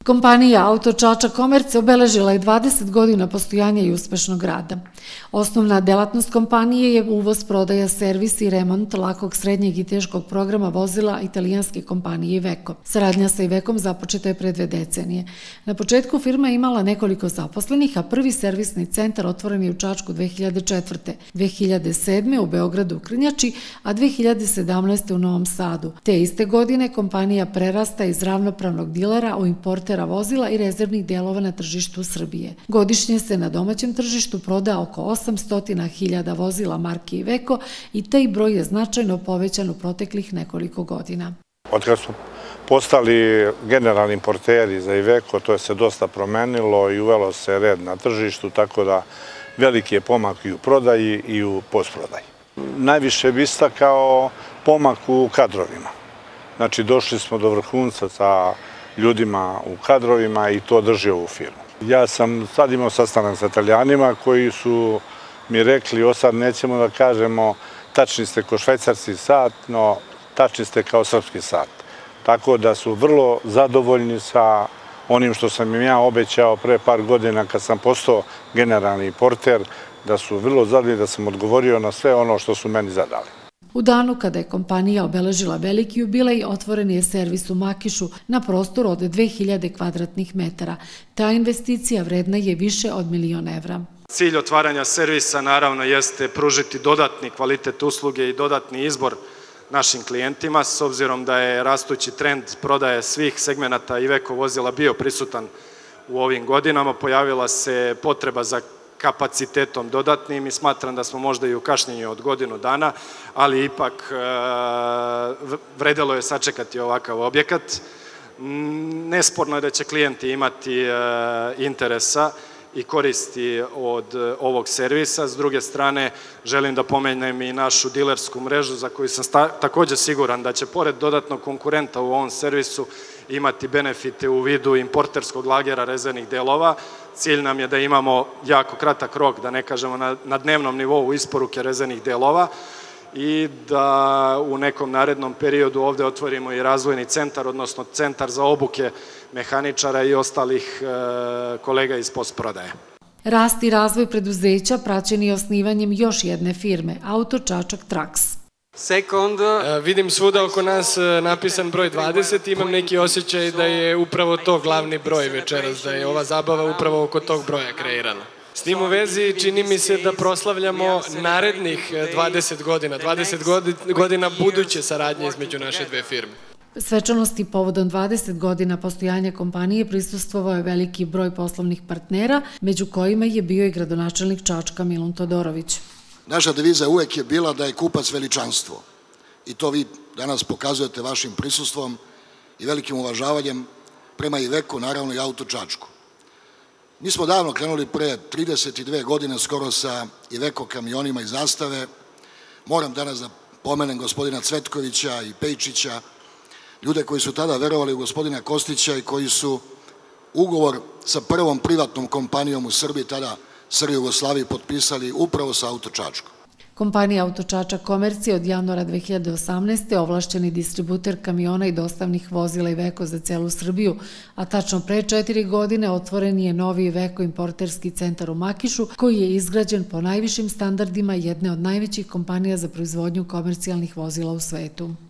Kompanija Auto Čačak Komerc obeležila je 20 godina postojanja i uspešnog rada. Osnovna delatnost kompanije je uvoz, prodaja, servis i remont lakog, srednjeg i teškog programa vozila italijanske kompanije Iveco. Saradnja sa Ivecom započeta je pre 2 decenije. Na početku firma je imala nekoliko zaposlenih, a prvi servisni centar otvoren je u Čačku 2004. 2007. u Beogradu u Krnjači, a 2017. u Novom Sadu. Te iste godine kompanija prerasta iz ravnopravnog dilera u importera vozila i rezervnih delova na tržištu Srbije. Godišnje se na domaćem tržištu proda oko 800.000 vozila marke Iveco i taj broj je značajno povećan u proteklih nekoliko godina. Od kada smo postali generalni importeri za Iveco, to je se dosta promenilo i uvelo se red na tržištu, tako da veliki je pomak i u prodaji i u postprodaji. Najviše bi istakao pomak u kadrovima. Znači, došli smo do vrhunca sa ljudima u kadrovima i to drži ovu firmu. Ja sam sad imao sastanak sa Italijanima koji su mi rekli, sad nećemo da kažemo tačni ste kao švajcarski sat, no tačni ste kao srpski sat. Tako da su vrlo zadovoljni sa onim što sam im ja obećao pre par godina kad sam postao generalni importer, da su vrlo zadovoljni da sam odgovorio na sve ono što su meni zadali. U danu kada je kompanija obeležila veliki jubilej, otvoren je servis u Makišu na prostoru od 2000 kvadratnih metara. Ta investicija vredna je više od 1.000.000 evra. Cilj otvaranja servisa naravno jeste pružiti dodatni kvalitet usluge i dodatni izbor našim klijentima, s obzirom da je rastući trend prodaje svih segmenata Iveco vozila bio prisutan u ovim godinama. Pojavila se potreba za kapacitetom dodatnim i smatram da smo možda i u kašnjenju od godinu dana, ali ipak vredelo je sačekati ovakav objekat. Nesporno je da će klijenti imati interesa i koristi od ovog servisa. S druge strane, želim da pomenem i našu dilersku mrežu za koju sam također siguran da će pored dodatnog konkurenta u ovom servisu imati benefite u vidu importerskog lagera rezervnih delova. Cilj nam je da imamo jako kratak rok, da ne kažemo na dnevnom nivou isporuke rezervnih delova i da u nekom narednom periodu ovde otvorimo i razvojni centar, odnosno centar za obuke mehaničara i ostalih kolega iz postprodaje. Rast i razvoj preduzeća praćen je osnivanjem još jedne firme, Auto Čačak Traks. Vidim svuda oko nas napisan broj 20 i imam neki osjećaj da je upravo to glavni broj večeras, da je ova zabava upravo oko tog broja kreirana. S tim u vezi čini mi se da proslavljamo narednih 20 godina, 20 godina buduće saradnje između naše dve firme. Svečanosti povodom 20 godina postojanja kompanije prisustvovao je veliki broj poslovnih partnera, među kojima je bio i gradonačelnik Čačka Milun Todorović. Naša deviza uvek je bila da je kupac veličanstvo i to vi danas pokazujete vašim prisustvom i velikim uvažavanjem prema Iveco, naravno i Auto Čačku. Mi smo davno krenuli pre 32 godine skoro sa Iveco kamionima iz Zastave. Moram danas da pomenem gospodina Cvetkovića i Pejčića, ljude koji su tada verovali u gospodina Kostića i koji su ugovor sa prvom privatnom kompanijom u Srbiji, tada Srbiji Jugoslaviji, potpisali upravo sa Auto Čačkom. Kompanija Auto Čačak Komerc je od januara 2018. ovlašćeni distributer kamiona i dostavnih vozila Iveco za celu Srbiju, a tačno pre 4 godine otvoren je novi Iveco importerski centar u Makišu, koji je izgrađen po najvišim standardima jedne od najvećih kompanija za proizvodnju komercijalnih vozila u svetu.